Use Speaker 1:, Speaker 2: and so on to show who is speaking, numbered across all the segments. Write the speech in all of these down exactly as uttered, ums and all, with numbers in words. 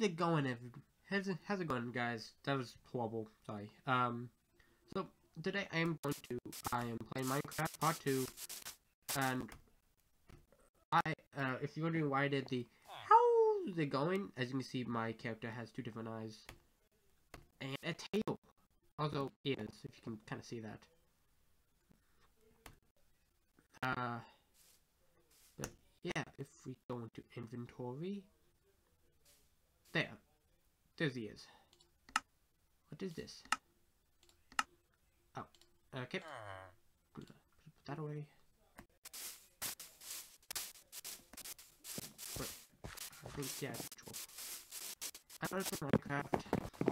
Speaker 1: it going? How's it, how's it going, guys? That was horrible. Sorry. Um, so today I am going to I am playing Minecraft Part Two, and I uh, if you're wondering why I did the how's it going, as you can see, my character has two different eyes and a tail, also ears, if you can kind of see that. Uh, but yeah, if we go into inventory, there, there's the ears. What is this? Oh, okay. Put that away. Wait, I think, yeah, control. I'm gonna play Minecraft.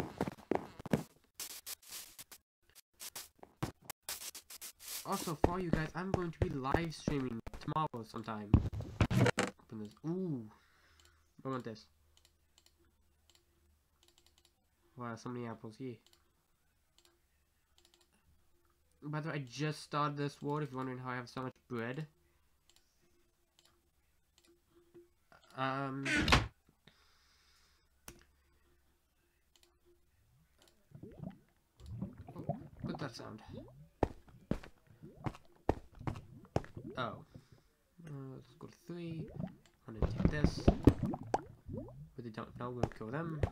Speaker 1: Also, for you guys, I'm going to be live streaming tomorrow sometime. Open this. Ooh. I want this. Wow, so many apples here. By the way, I just started this world, if you're wondering how I have so much bread. Um... Oh, what's that sound? Oh. Uh, let's go to three. I'm gonna take this. But they don't know, we'll kill them.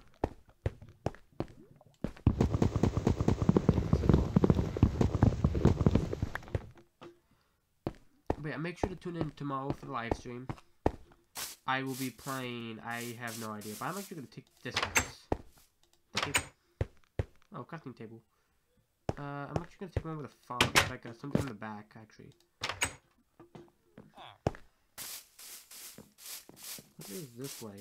Speaker 1: But yeah, make sure to tune in tomorrow for the live stream. I will be playing, I have no idea, but I'm actually gonna take this house. Okay. Oh, crafting table. Uh, I'm actually gonna take one with a farm, like uh, something in the back, actually. What is this way?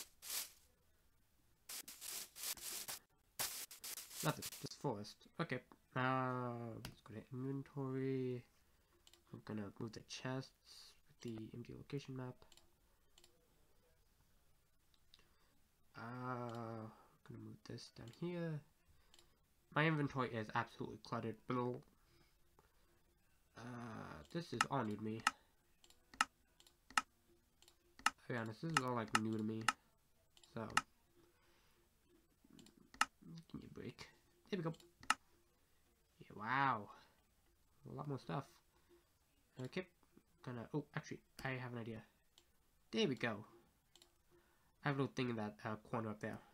Speaker 1: Nothing, just forest. Okay. Uh, let's go to inventory. I'm gonna move the chests with the empty location map. Uh, gonna move this down here. My inventory is absolutely cluttered. Below. Uh, this is all new to me. To be honest, this is all like new to me. So, give me a break. There we go. Yeah, wow, a lot more stuff. Okay, gonna. Oh, actually, I have an idea. There we go. I have a little thing in that uh, corner up there.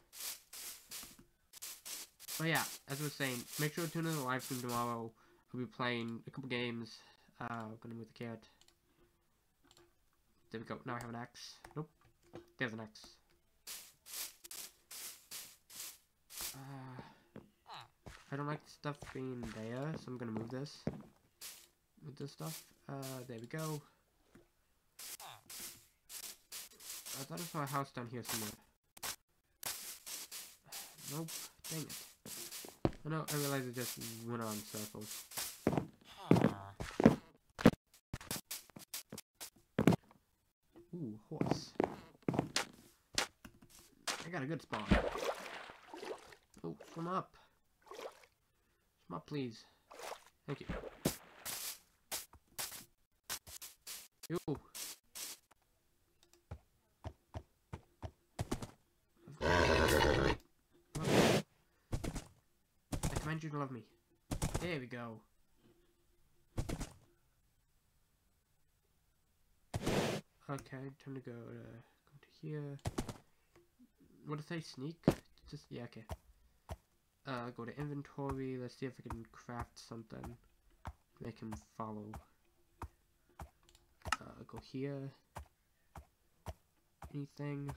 Speaker 1: But yeah, as I was saying, make sure to tune in to the live stream tomorrow. I'll be playing a couple games. Uh, I'm gonna move the cat. There we go. Now I have an axe. Nope. There's an axe. Uh, I don't like stuff being there, so I'm gonna move this. Move this stuff. Uh, there we go. I thought I saw a house down here somewhere. Nope. Dang it. Oh no, I realized it just went on circles. Ooh, horse. I got a good spawn. Oh, swim up. Swim up, please. Thank you. Ew. I command you to love me. There we go. Okay, time to go to, go to here. What did I say? Sneak? Just, yeah, okay. Uh, go to inventory. Let's see if I can craft something. Make him follow. Uh, go here. Anything?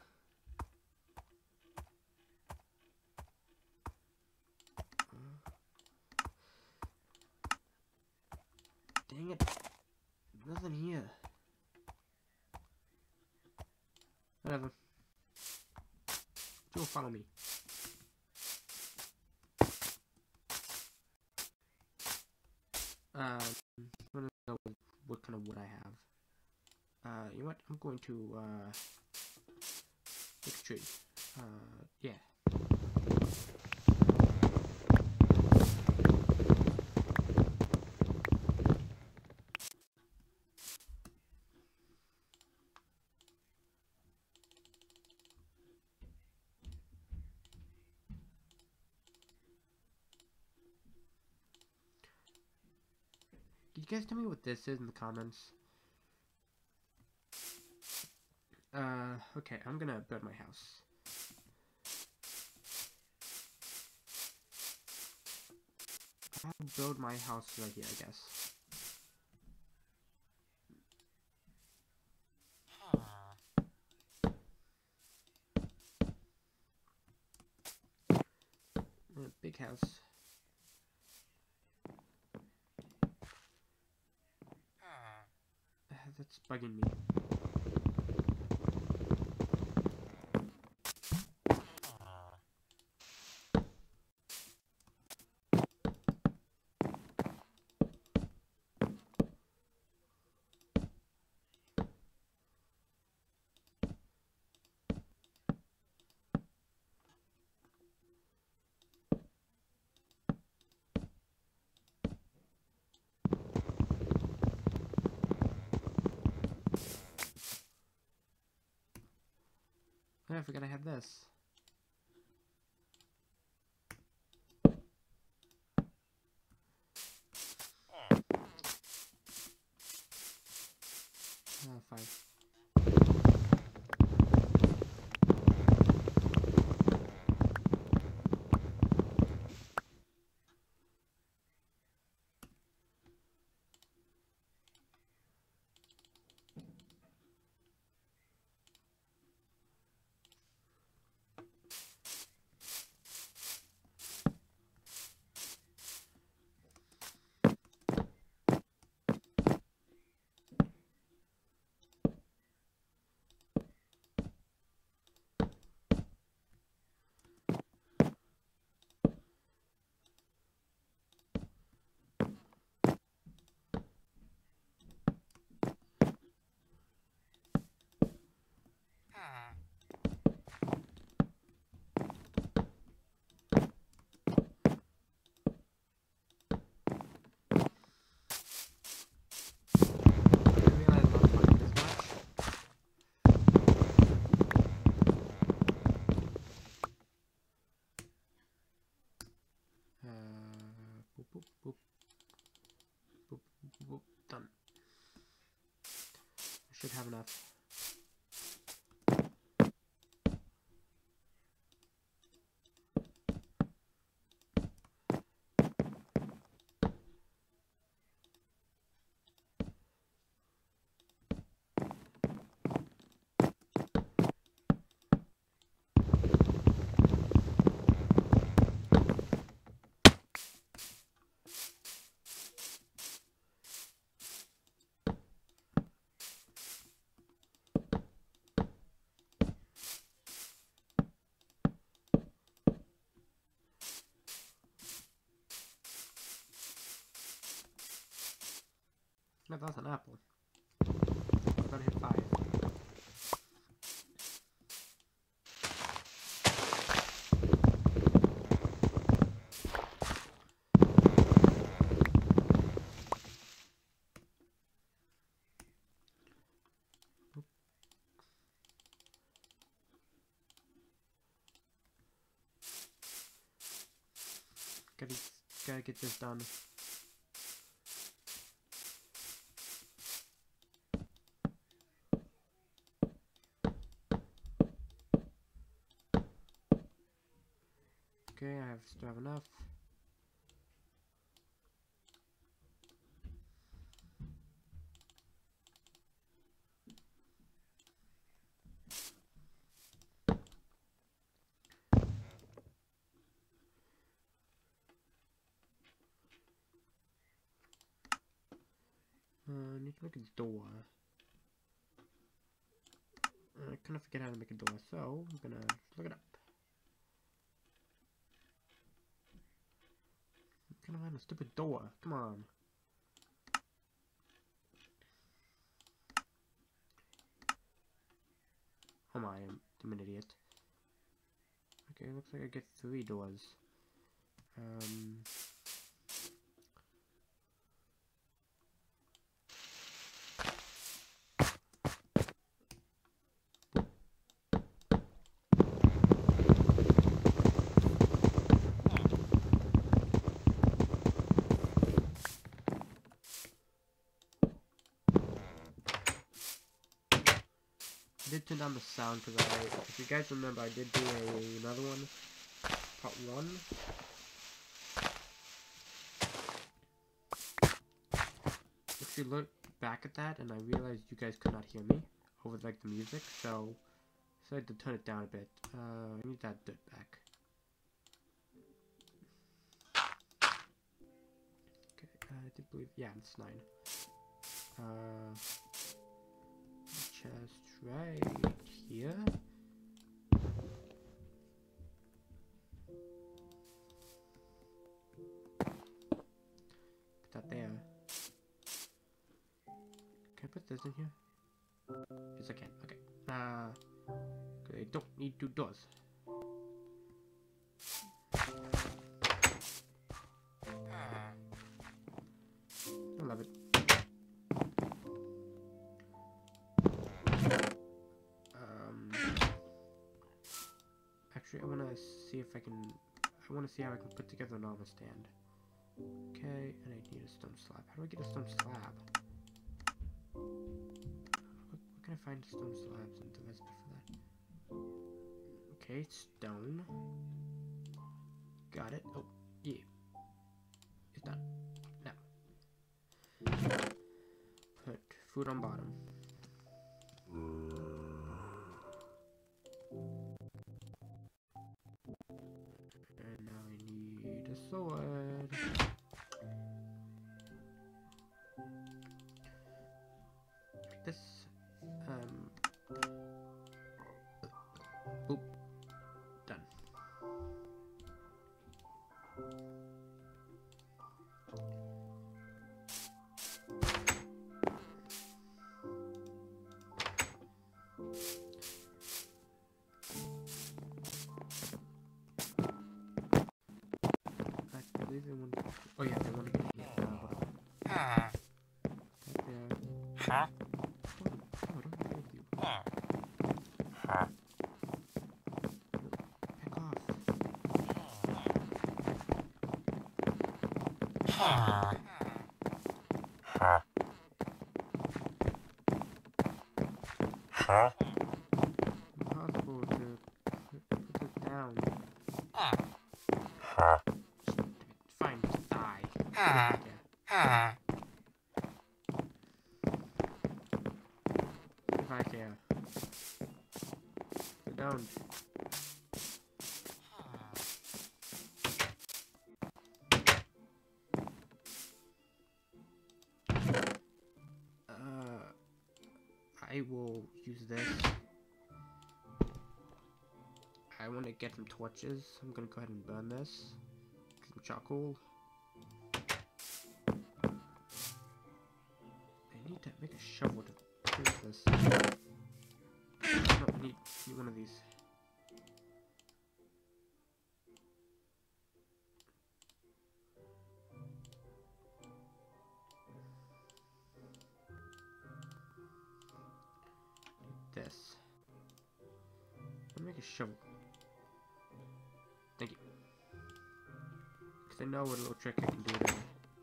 Speaker 1: Uh, dang it. Nothing here. Whatever. You'll follow me. Um, I'm gonna know what kind of wood I have. Uh, you know what? I'm going to, uh, pick a tree. Uh, yeah. you guys tell me what this is in the comments? Uh, okay, I'm gonna build my house. I'll build my house right here, I guess. Uh, big house. Uh, that's bugging me. Oh, I forgot I had this. Oh, fine. Boop, boop. Boop, boop, boop. Done. I should have enough. No, that's an apple. I'm gonna hit five. Oop. Gotta, gotta get this done. Okay, I have still have enough. Uh, I need to make a door. Uh, I kind of forget how to make a door, so I'm gonna look it up. Come on, a stupid door. Come on. Oh my, I'm, I'm an idiot. Okay, looks like I get three doors. Um... I did turn down the sound because I, if you guys remember, I did do a, another one, part one. If you look back at that, and I realized you guys could not hear me over like the music, so I decided to turn it down a bit. Uh, I need that dirt back. Okay, uh, I did believe, yeah, it's nine. Uh, chest right here. Put that there. Can I put this in here? Yes, I can. Okay. Uh, I don't need two doors. I love it. Um, actually, I want to see if I can. I want to see how I can put together an armor stand. Okay, and I need a stone slab. How do I get a stone slab? Where, where can I find stone slabs and the recipe for that? Okay, stone. Got it. Oh, yeah. It's done. Now, put food on bottom. And now I need a sword. Like this. Um. Oop. Done. I believe they want to. Oh yeah, they want to get here. Uh,
Speaker 2: Ah.
Speaker 1: right there.
Speaker 2: Huh?
Speaker 1: Oh, I don't agree with you.
Speaker 2: Ah. Huh?
Speaker 1: Back off.
Speaker 2: Huh? Huh? Huh?
Speaker 1: Impossible to put, put this down.
Speaker 2: Ah. Huh?
Speaker 1: Fine, just die.
Speaker 2: Ah.
Speaker 1: Yeah.
Speaker 2: Ah.
Speaker 1: If I care. Sit down. Uh, I will use this. I want to get some torches. I'm gonna go ahead and burn this. Some charcoal. I need to make a shovel to finish this. No, I need, need one of these. This. I'll make a shovel. Thank you. Because I know what a little trick I can do there.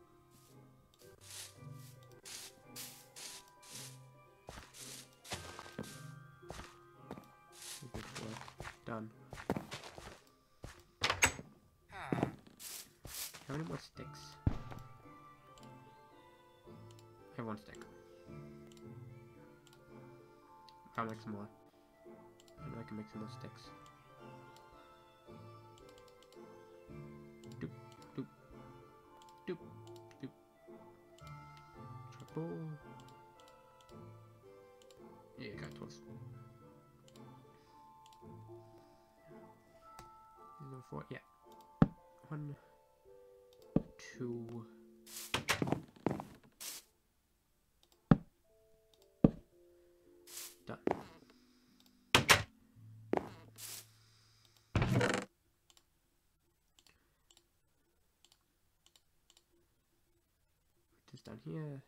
Speaker 1: Make this work. Done. How many more sticks? I have one stick. I'll make some more. I know I can make some more sticks. Doop, doop, doop, doop. Charcoal. Yeah, got toast. Number four, yeah. One, two. Done. Put this down here.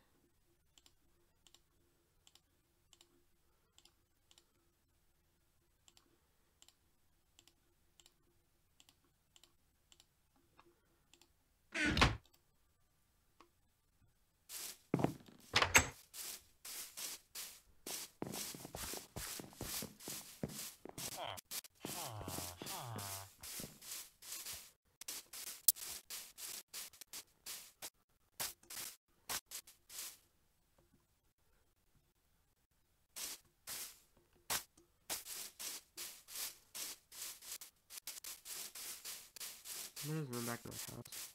Speaker 1: I'm gonna run back to my house.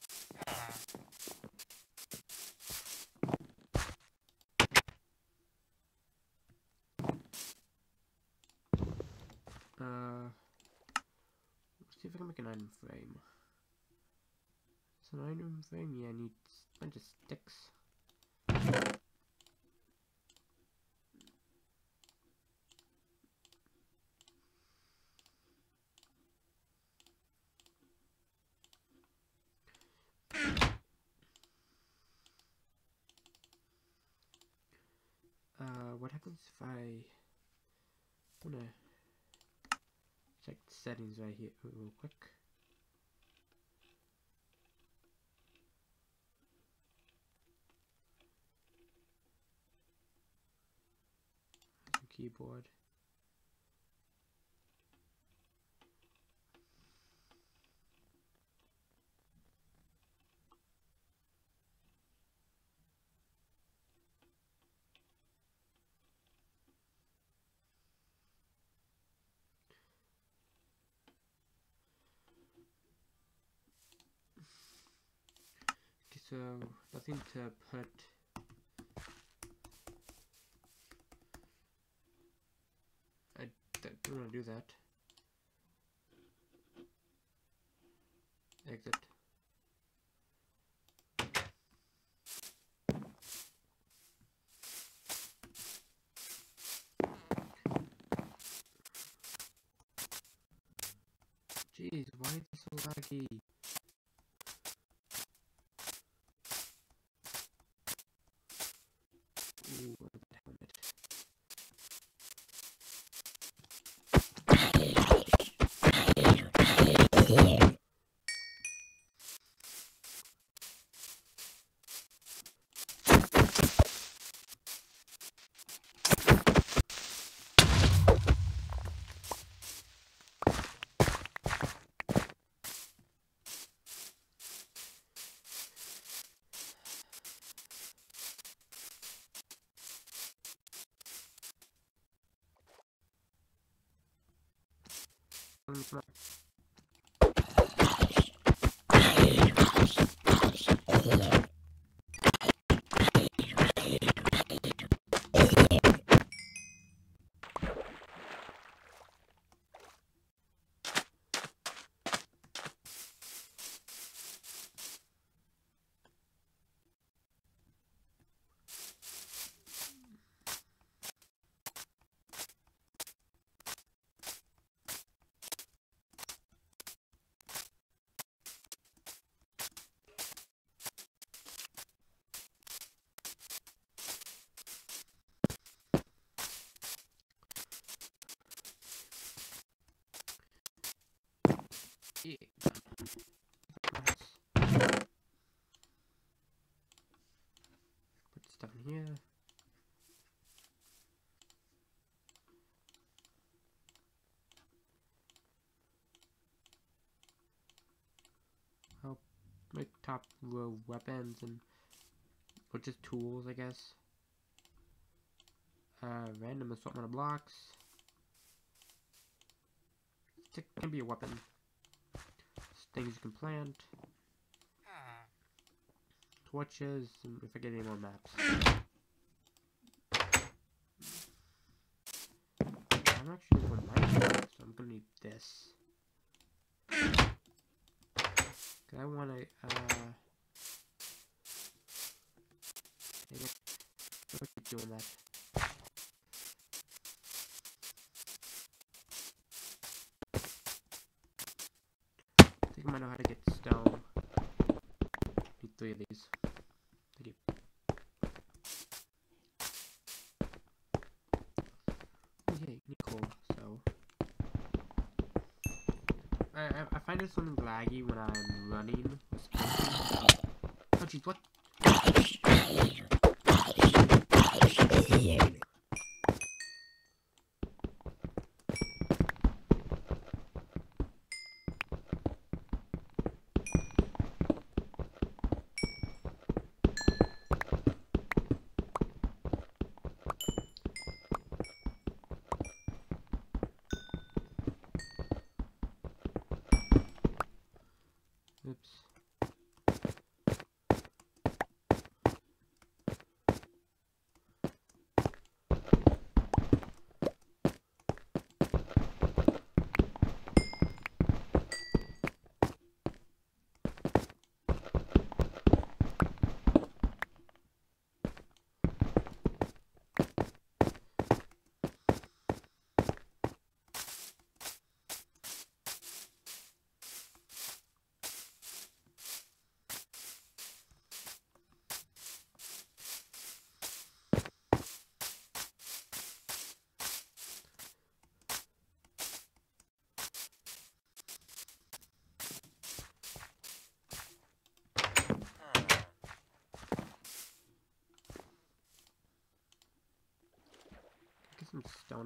Speaker 1: Uh, let's see if I can make an item frame. It's an item frame? Yeah, I need a bunch of sticks. Uh, what happens if I wanna check the settings right here real quick? Some keyboard. Okay, so nothing to put. I don't want to do that. Exit. Jeez, why is it so laggy? Ooh, what about that helmet? Come on. Yeah. Put stuff in here. I'll make top row weapons and or just tools, I guess. Uh, random assortment of blocks. Stick can be a weapon. Things you can plant. Torches, and if I get any more maps. I'm actually going Minecraft, so I'm gonna need this. Cause I wanna, uh... dang it. I'll keep doing that. I think I might know how to get stone. Need three of these. Thank you. Okay, Nicole, so... I, I, I find it something laggy when I'm running. Oh jeez, what?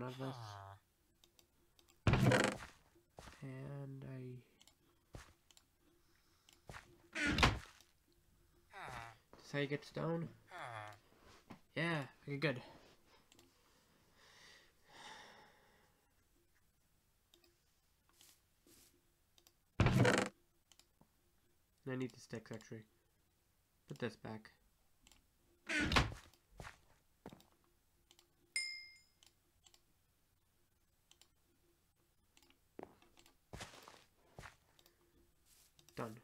Speaker 1: of this. And I... That's how you get stone? Yeah, okay, good. I need the sticks, actually. Put this back. Done.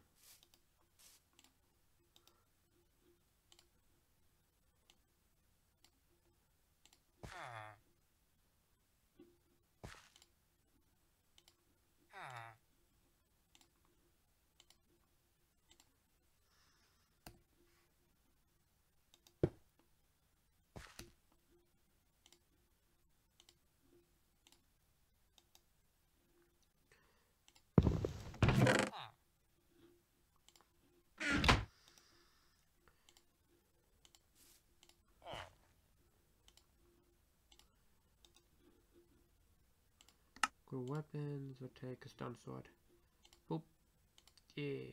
Speaker 1: Good weapons, we'll take a stone sword. Boop. Yeah.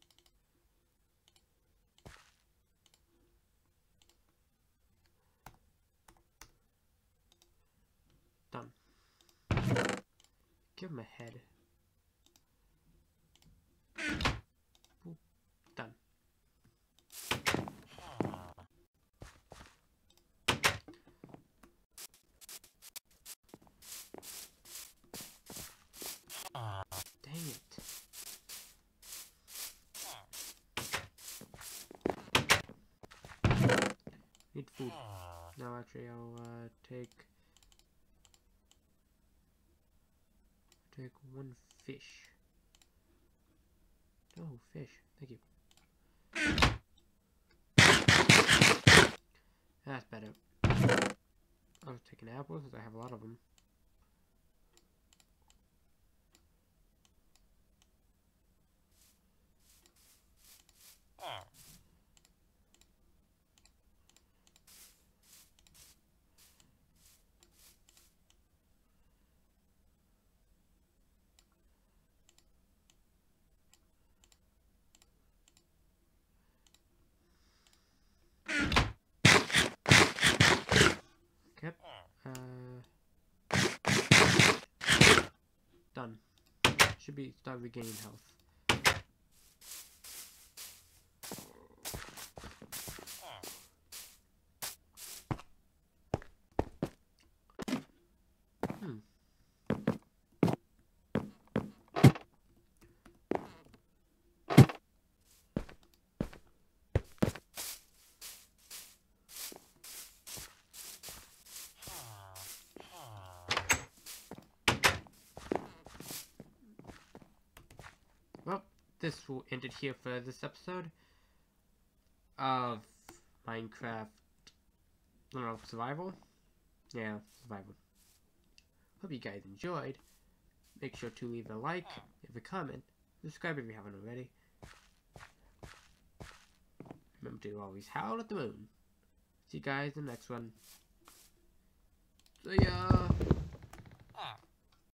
Speaker 1: Done. Give him a head. Boop. Done. Dang it. Need food. No, actually, I'll uh, take take one fish. No fish. Thank you. That's better. I'll take an apple since I have a lot of them. Yep. Uh, done. Should be start regaining health. Hmm. Well, this will end it here for this episode of Minecraft, I don't know, survival? Yeah, survival. Hope you guys enjoyed. Make sure to leave a like, leave a comment, subscribe if you haven't already. Remember to always howl at the moon. See you guys in the next one. See ya!